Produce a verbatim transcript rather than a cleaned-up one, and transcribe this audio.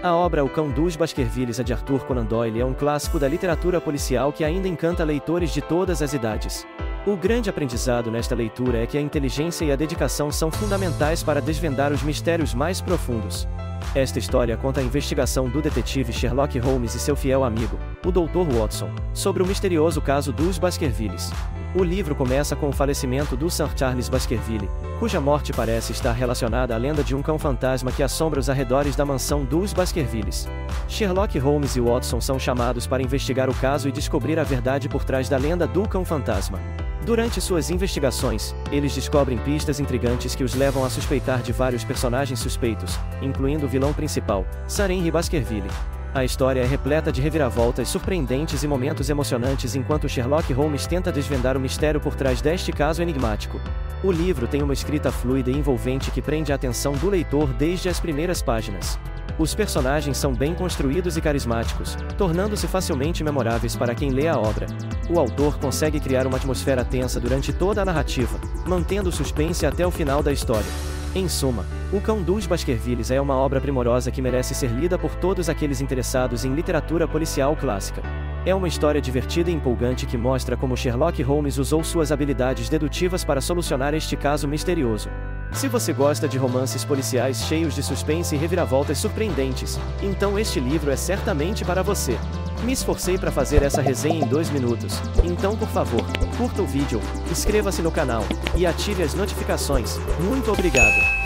A obra O Cão dos Baskervilles de Arthur Conan Doyle é um clássico da literatura policial que ainda encanta leitores de todas as idades. O grande aprendizado nesta leitura é que a inteligência e a dedicação são fundamentais para desvendar os mistérios mais profundos. Esta história conta a investigação do detetive Sherlock Holmes e seu fiel amigo, o doutor Watson, sobre o misterioso caso dos Baskervilles. O livro começa com o falecimento do Sir Charles Baskerville, cuja morte parece estar relacionada à lenda de um cão fantasma que assombra os arredores da mansão dos Baskervilles. Sherlock Holmes e Watson são chamados para investigar o caso e descobrir a verdade por trás da lenda do cão fantasma. Durante suas investigações, eles descobrem pistas intrigantes que os levam a suspeitar de vários personagens suspeitos, incluindo o vilão principal, Sir Henry Baskerville. A história é repleta de reviravoltas surpreendentes e momentos emocionantes enquanto Sherlock Holmes tenta desvendar o mistério por trás deste caso enigmático. O livro tem uma escrita fluida e envolvente que prende a atenção do leitor desde as primeiras páginas. Os personagens são bem construídos e carismáticos, tornando-se facilmente memoráveis para quem lê a obra. O autor consegue criar uma atmosfera tensa durante toda a narrativa, mantendo o suspense até o final da história. Em suma, O Cão dos Baskervilles é uma obra primorosa que merece ser lida por todos aqueles interessados em literatura policial clássica. É uma história divertida e empolgante que mostra como Sherlock Holmes usou suas habilidades dedutivas para solucionar este caso misterioso. Se você gosta de romances policiais cheios de suspense e reviravoltas surpreendentes, então este livro é certamente para você. Me esforcei para fazer essa resenha em dois minutos, então por favor, curta o vídeo, inscreva-se no canal, e ative as notificações. Muito obrigado!